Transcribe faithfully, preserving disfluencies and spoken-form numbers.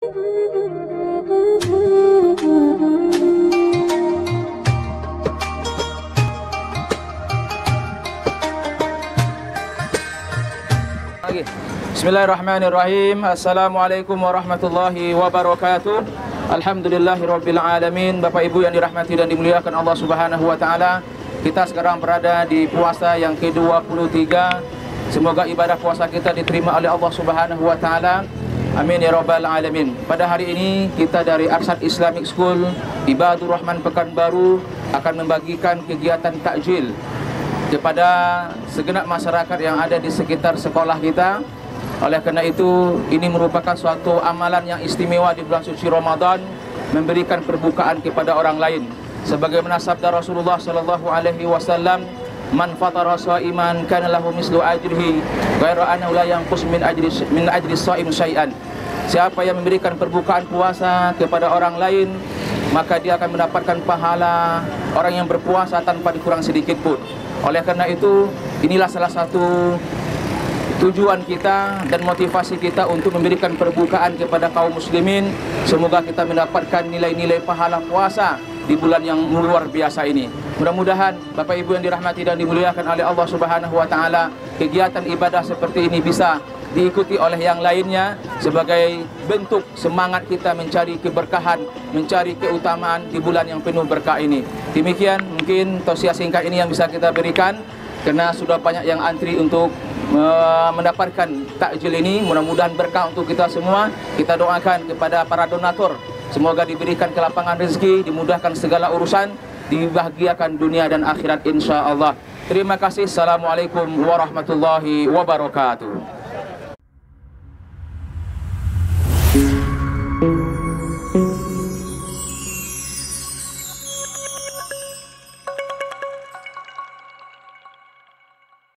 Bismillahirrahmanirrahim. Assalamualaikum warahmatullahi wabarakatuh. Alhamdulillahirabbil alamin. Bapak Ibu yang dirahmati dan dimuliakan Allah Subhanahu wa taala, kita sekarang berada di puasa yang ke dua puluh tiga. Semoga ibadah puasa kita diterima oleh Allah Subhanahu wa taala. Amin ya rabbal alamin. Pada hari ini kita dari Arsyad Islamic School Ibadur Rahman Pekanbaru akan membagikan kegiatan takjil kepada segenap masyarakat yang ada di sekitar sekolah kita. Oleh kerana itu, ini merupakan suatu amalan yang istimewa di bulan suci Ramadan, memberikan perbukaan kepada orang lain. Sebagaimana sabda Rasulullah sallallahu alaihi wasallam, "Man fatara sha'iman kana lahu mislu ajrihi, ghairu annahu la yanqus min ajri min ajri shaim syai'an." Siapa yang memberikan perbukaan puasa kepada orang lain, maka dia akan mendapatkan pahala orang yang berpuasa tanpa dikurang sedikit pun. Oleh kerana itu, inilah salah satu tujuan kita dan motivasi kita untuk memberikan perbukaan kepada kaum muslimin. Semoga kita mendapatkan nilai-nilai pahala puasa di bulan yang luar biasa ini. Mudah-mudahan Bapak Ibu yang dirahmati dan dimuliakan oleh Allah Subhanahu wa taala, kegiatan ibadah seperti ini bisa diikuti oleh yang lainnya sebagai bentuk semangat kita mencari keberkahan, mencari keutamaan di bulan yang penuh berkah ini. Demikian mungkin tausiah singkat ini yang bisa kita berikan, kerana sudah banyak yang antri untuk mendapatkan takjil ini. Mudah-mudahan berkah untuk kita semua. Kita doakan kepada para donatur, semoga diberikan kelapangan rezeki, dimudahkan segala urusan, dibahagiakan dunia dan akhirat insya Allah. Terima kasih. Assalamualaikum warahmatullahi wabarakatuh.